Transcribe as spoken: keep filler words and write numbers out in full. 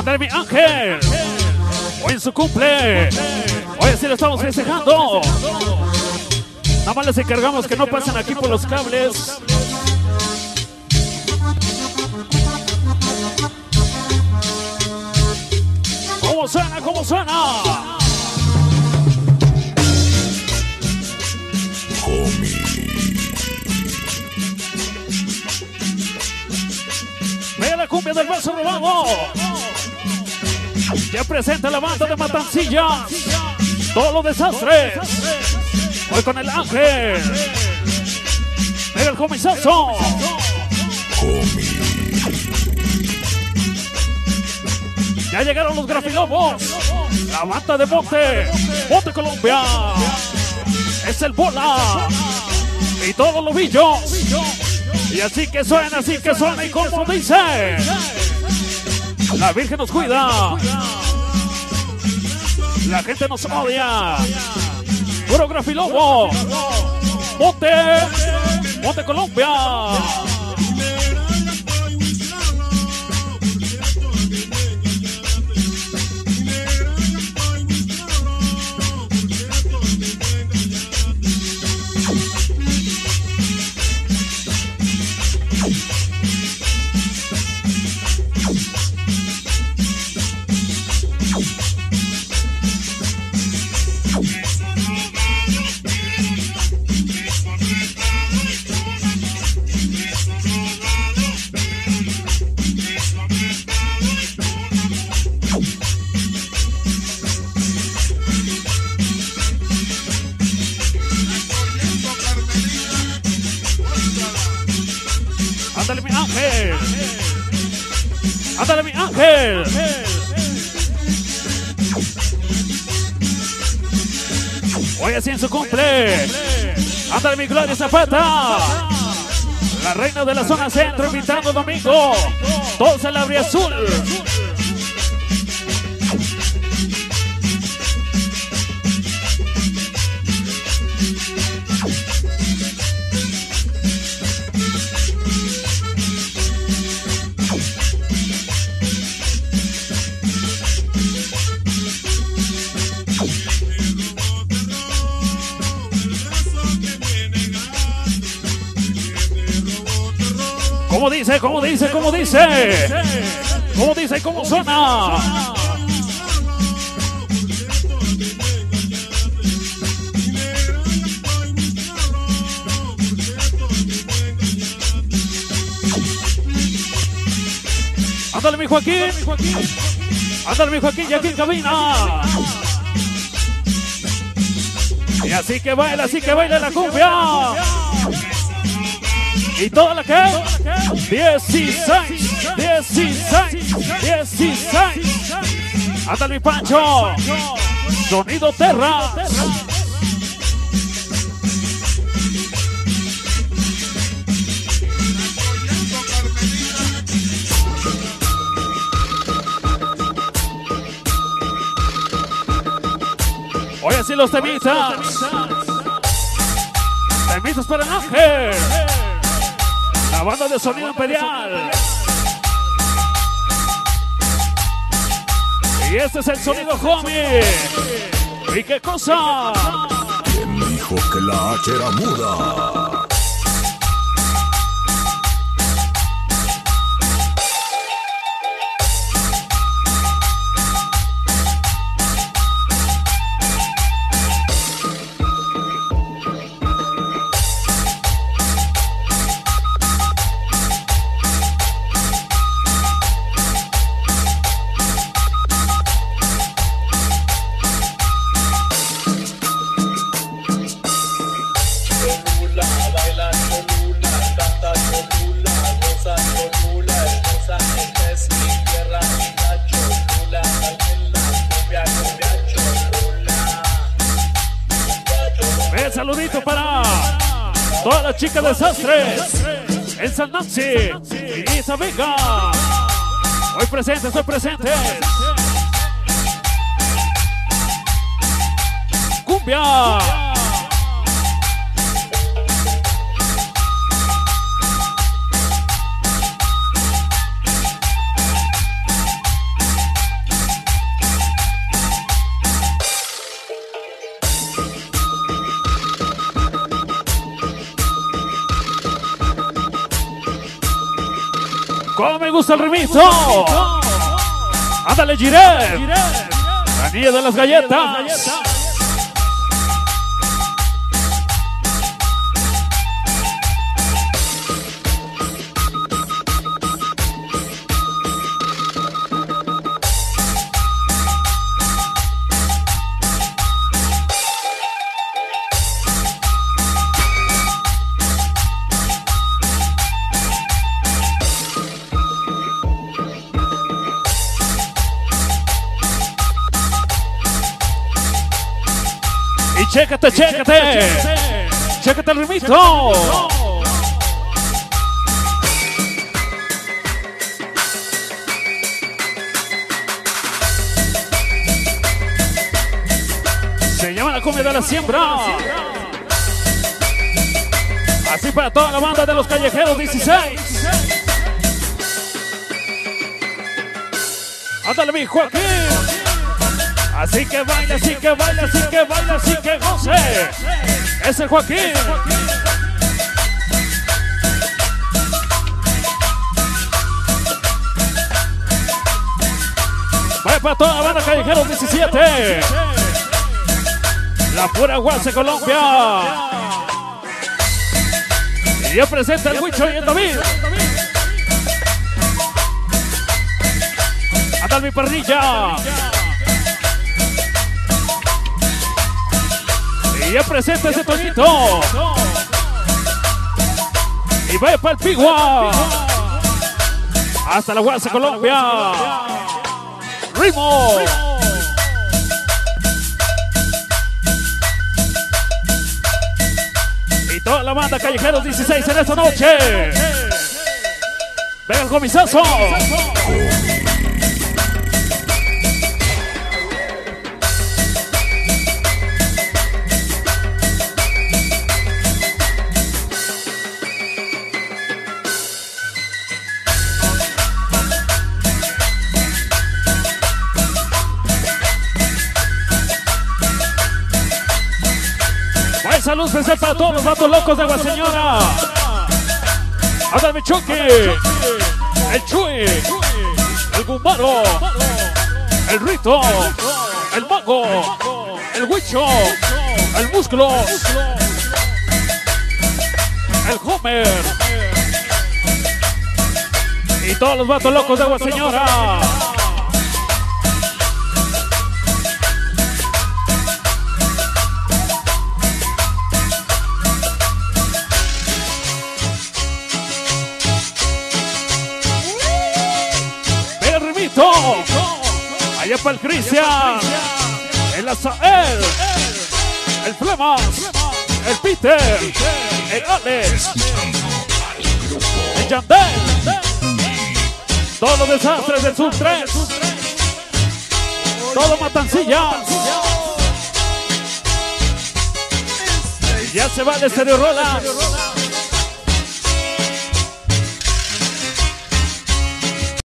Ándale, mi Ángel. Hoy es su cumple. Hoy sí lo estamos festejando. Nada más les encargamos que no pasen aquí por los cables. ¿Cómo suena? ¿Cómo suena? Vea la cumbia del verso robado. Ya presenta la banda de Matancilla. Todos los desastres. Hoy con el Ángel. Mega el comisazo. Ya llegaron los grafilobos. La banda de Bote. Bote Colombia. Es el Bola. Y todos los lobillos. Y así que suena, así que suena. Y como dice, la Virgen nos cuida. La gente nos odia. Puro grafilobo. Bote. Bote Colombia. Ándale, mi Ángel. Ándale, mi Ángel. Hoy así en su cumple. Ándale, mi Gloria Zapata. La reina de la zona centro invitando domingo. Todos en la Bria Azul. ¿Cómo dice? ¿Cómo dice? ¿Cómo dice? ¿Cómo dice? ¿Cómo suena? Ándale, mi Joaquín. Ándale, mi Joaquín, ya aquí en cabina. Y así que baila, así que baila la cumbia. ¿Y toda la que? dieciséis, dieciséis, dieciséis. Ándale, mi Pancho. Sonido Terra. Hoy así los temitas. Temitas para el Ángel. La banda de Sonido Imperial. Y este es el sonido homie. ¿Y qué cosa? ¿Quién dijo que la H era muda? Saludito para todas las chicas desastres en San Nancy y Isa Vega. Hoy presentes, hoy presentes. Cumbia. ¡Cómo me gusta el remito! ¡Ándale, Giret! ¡La niña de las galletas! Y chécate, chécate, chécate el remito. Se llama la cumbia de la siembra. Así para toda la banda de los callejeros dieciséis. Ándale, mi Joaquín. Así que baila, así que baila, así que baila, así que goce. Es el Joaquín. Vaya para toda la banda Callejeros diecisiete. La pura Guase Colombia. Y ya presenta el Huicho y el David. Anda mi parrilla. Y ya presenta ese Toñito. Y vaya para el Pigua. Hasta la Guase Colombia. Ritmo. Y toda la banda Callejeros dieciséis en esta noche. Venga el comisazo. Salud especial para todos los vatos locos de Guaseñora. Anda mi Chucky, el Chuy, el Gumbaro, el Rito, el Mago, el Huicho, el Músculo, el Homer y todos los vatos locos de Guaseñora. Allá para el Cristian, el Azael, el Flemas, el Peter, el Alex, el Yandel, todos los desastres del Sub tres, todo Matancillas. Ya se va el Estéreo Rolas.